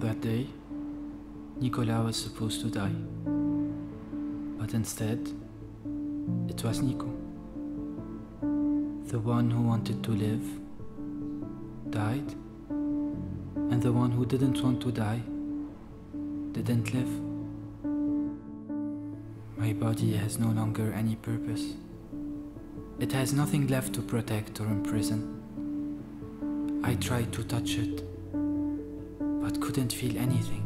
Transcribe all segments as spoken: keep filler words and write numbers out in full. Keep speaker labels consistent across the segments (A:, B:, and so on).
A: that day, Nicolas was supposed to die. But instead, it was Nico. The one who wanted to live died, and the one who didn't want to die didn't live. My body has no longer any purpose. It has nothing left to protect or imprison. I tried to touch it, but couldn't feel anything.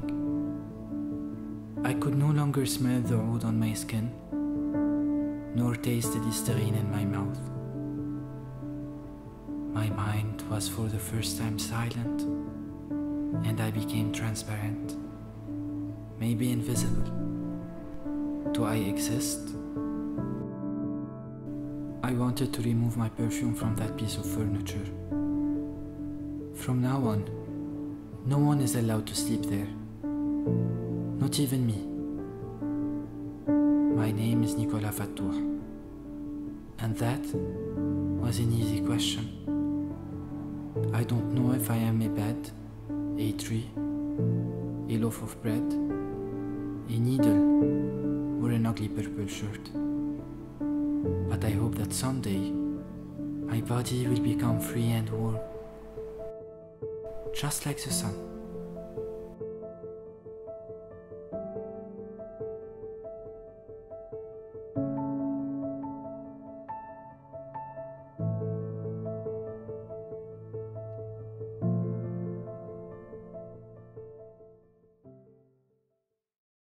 A: I could no longer smell the oud on my skin, nor taste the listerine in my mouth. My mind was for the first time silent, and I became transparent, maybe invisible. Do I exist? I wanted to remove my perfume from that piece of furniture. From now on, no one is allowed to sleep there. Not even me. My name is Nicolas Fattouh. And that was an easy question. I don't know if I am a bed, a tree, a loaf of bread, a needle, or an ugly purple shirt. But I hope that someday my body will become free and warm, just like the sun.